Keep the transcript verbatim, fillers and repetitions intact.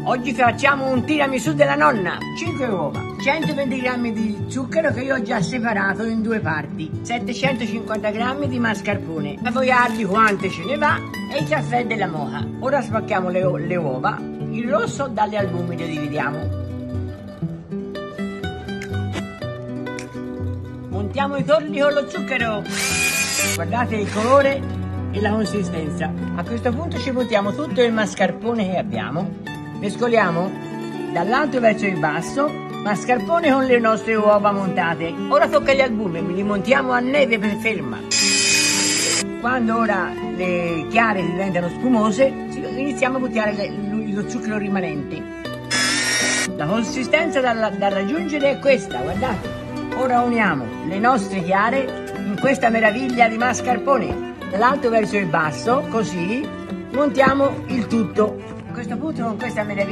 Oggi facciamo un tiramisù della nonna. cinque uova, centoventi grammi di zucchero che io ho già separato in due parti, settecentocinquanta grammi di mascarpone, avoiardi quante ce ne va e il caffè della moka. Ora spacchiamo le, le uova, il rosso dalle albumi le dividiamo. Montiamo i torli con lo zucchero. Guardate il colore e la consistenza. A questo punto ci buttiamo tutto il mascarpone che abbiamo. Mescoliamo dall'alto verso il basso, mascarpone con le nostre uova montate. Ora tocca agli albumi, li montiamo a neve per ferma. Quando ora le chiare diventano spumose, iniziamo a buttare le, lo zucchero rimanente. La consistenza da, da raggiungere è questa, guardate. Ora uniamo le nostre chiare in questa meraviglia di mascarpone. Dall'alto verso il basso, così, montiamo il tutto. A questo punto con questa meraviglia